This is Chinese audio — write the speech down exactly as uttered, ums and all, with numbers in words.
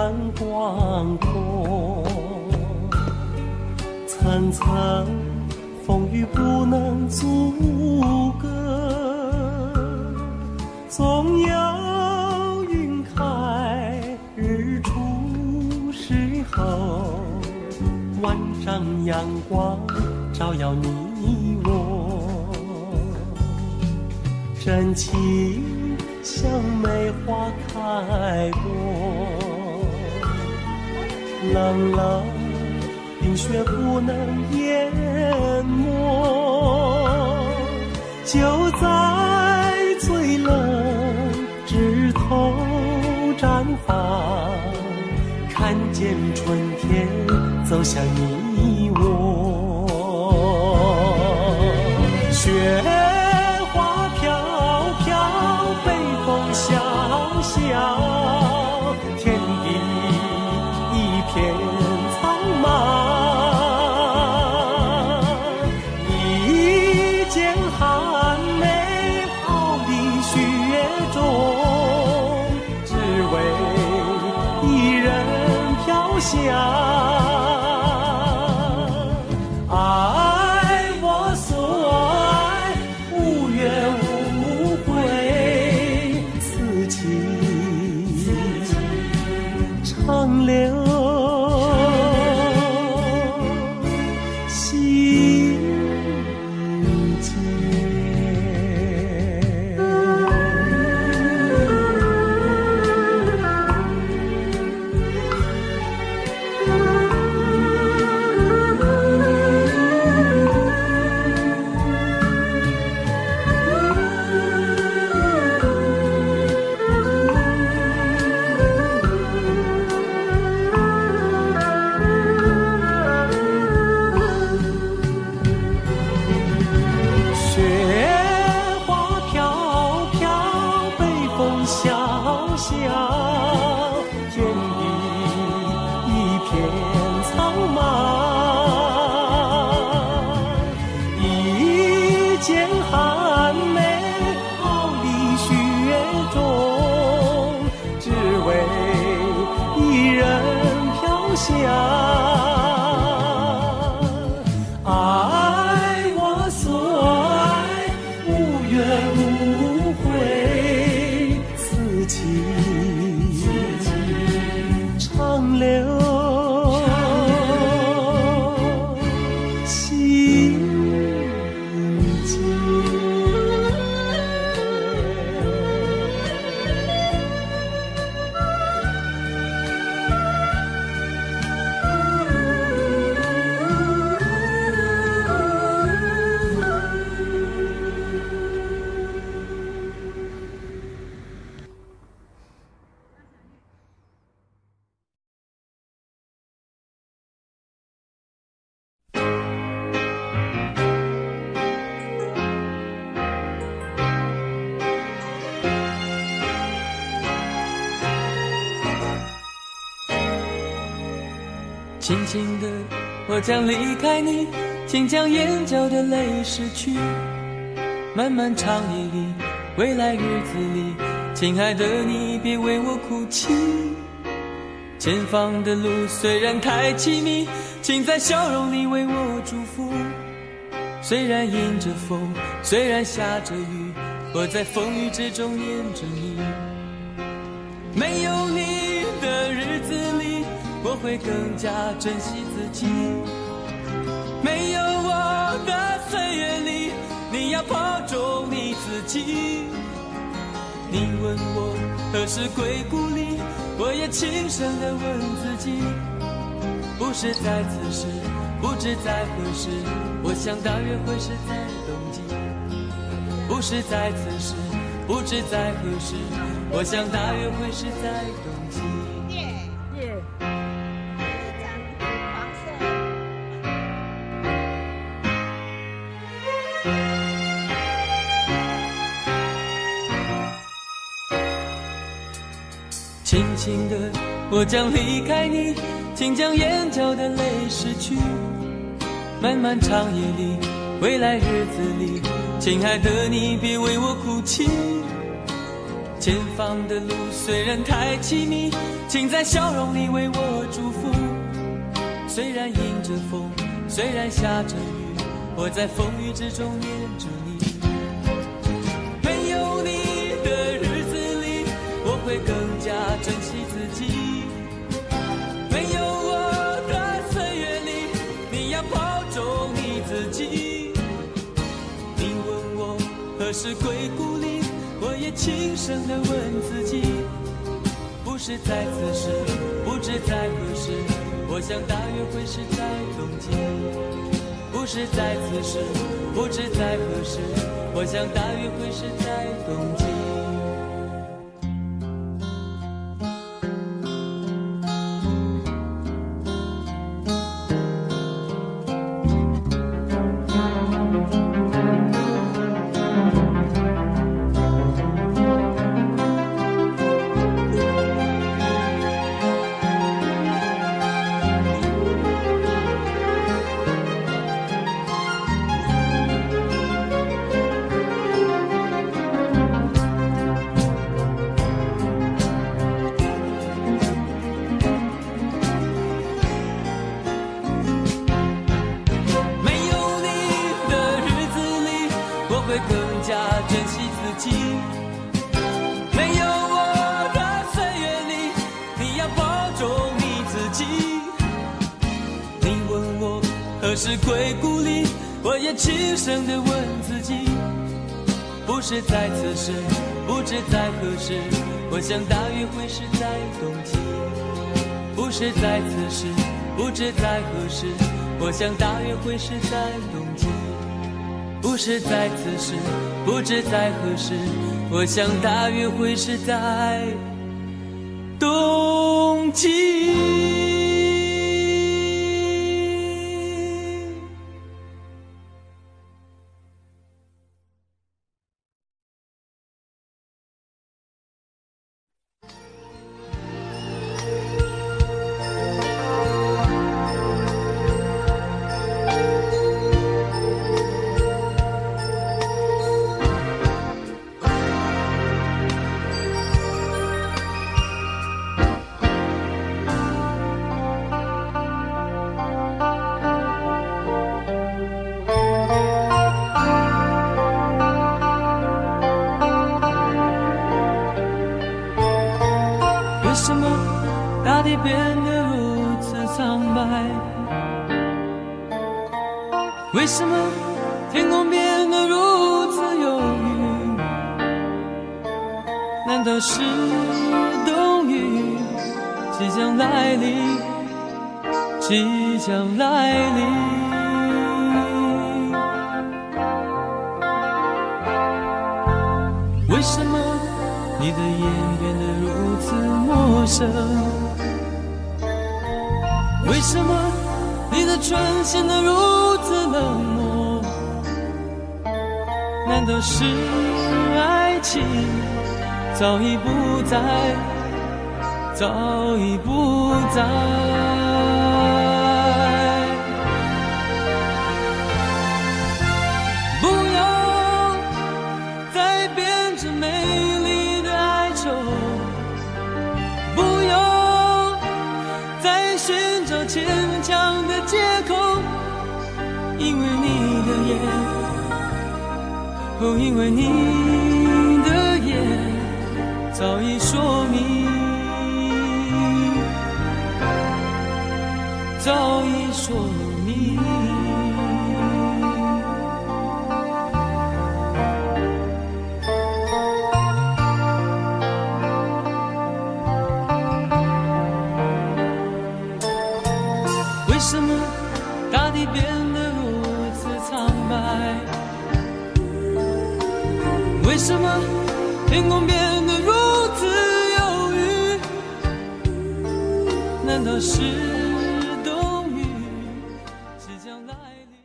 广阔，层层风雨不能阻隔，总有云开日出时候，晚上阳光照耀你我，真情像梅花开过，冷冷冰雪不能淹没，就在最冷枝头绽放，看见春天走向你我。雪花飘飘，北风萧萧，天地一片苍茫，一剪寒梅傲立雪中，只为一人飘香。爱我所爱，无怨无悔，此情长留心间。爱我所爱，无怨无悔，此情长留心间。 轻轻的，我将离开你，请将眼角的泪拭去。漫漫长夜里，未来日子里，亲爱的你别为我哭泣。前方的路虽然太凄迷，请在笑容里为我祝福。虽然迎着风，虽然下着雨，我在风雨之中念着你。没有你的日子里，我会更加珍惜自己。没有我的岁月里，你要保重你自己。你问我何时归故里，我也轻声地问自己。不是在此时，不知在何时，我想大约会是在冬季。不是在此时，不知在何时，我想大约会是在冬季。轻轻的，我将离开你，请将眼角的泪拭去。漫漫长夜里，未来日子里，亲爱的你别为我哭泣。 前方的路虽然太凄迷，请在笑容里为我祝福。虽然迎着风，虽然下着雨，我在风雨之中念着你。没有你的日子里，我会更加珍惜自己。没有我的岁月里，你要保重你自己。你问我何时归故里，我也轻声地问自己。不是在此时，不知在何时，我想大约会是在冬季。不是在此时，不知在何时，我想大约会是在冬季。何时归故里，我也轻声地问自己。不是在此时，不知在何时，我想大约会是在冬季。不是在此时，不知在何时，我想大约会是在冬季。不是在此时，不知在何时，我想大约会是在冬季。为什么大地变得如此苍白？为什么天空变得如此忧郁？难道是冬雨即将来临？即将来临？为什么你的眼变得如此陌生？为什么你的唇显得如此冷漠？难道是爱情早已不在，早已不在？不要再编织美丽的哀愁，不用再寻找牵强的借口，因为你的眼，哦，因为你的眼早已说明，早已说明。为什么大地变得如此苍白？为什么天空变得如此忧郁？难道是冬雨即将来临？